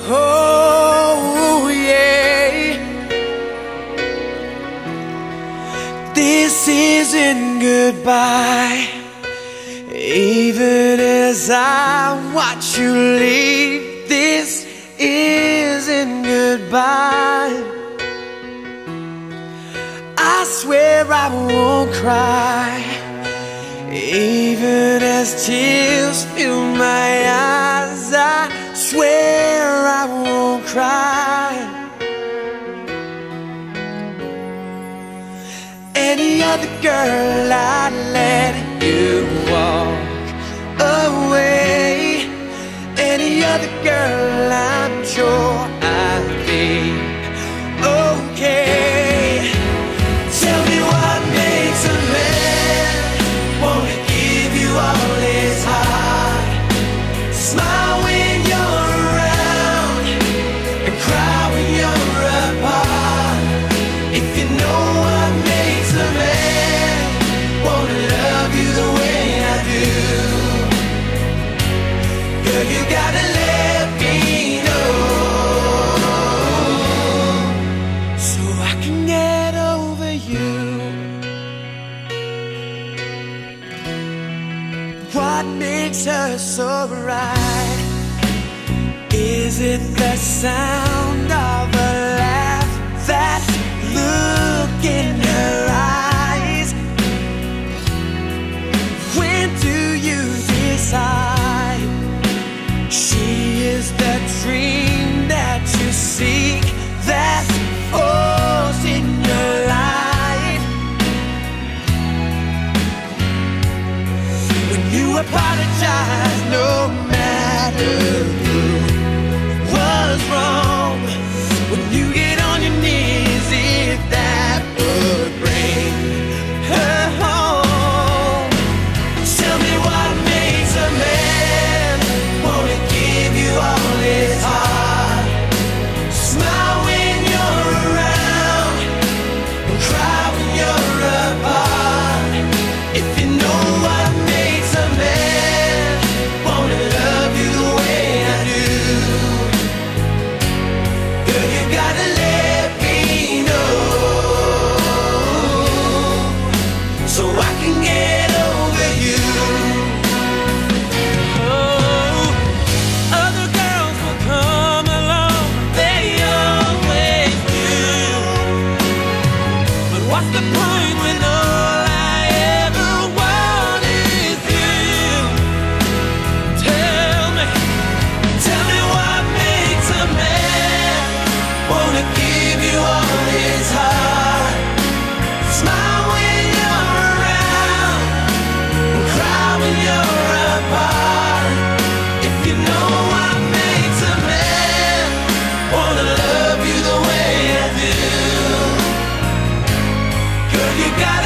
Oh yeah, this isn't goodbye. Even as I watch you leave, this isn't goodbye. I swear I won't cry, even as tears fill my eyes. I swear I won't cry. Any other girl, I'd let you walk away. Any other girl, I'm sure I'd be okay. Tell me what makes a man wanna give you all his heart, smile when you're around and cry when you're apart. If you know what makes a man wanna love you the way I do, girl, you gotta let me know, so I can get over you. What makes her so right? Is it the sound of a laugh, that look in her eyes? When do you decide she is the dream that you seek, that force in your life? When you apologize, no matter who was wrong, when you get on your knees, if that would bring her home. Tell me what makes a man wanna give you all his heart, smile when you're around and cry when you're apart. If you know what makes a man wanna love you the way I do, girl, you gotta let me know, so I can get over you. Oh, other girls will come along, they always do, but what's the point when all I ever want is you? Tell me what makes a man wanna give you all his heart, smile when you're around and cry when you're apart. If you know what makes a man wanna love you the way I do, girl, you gotta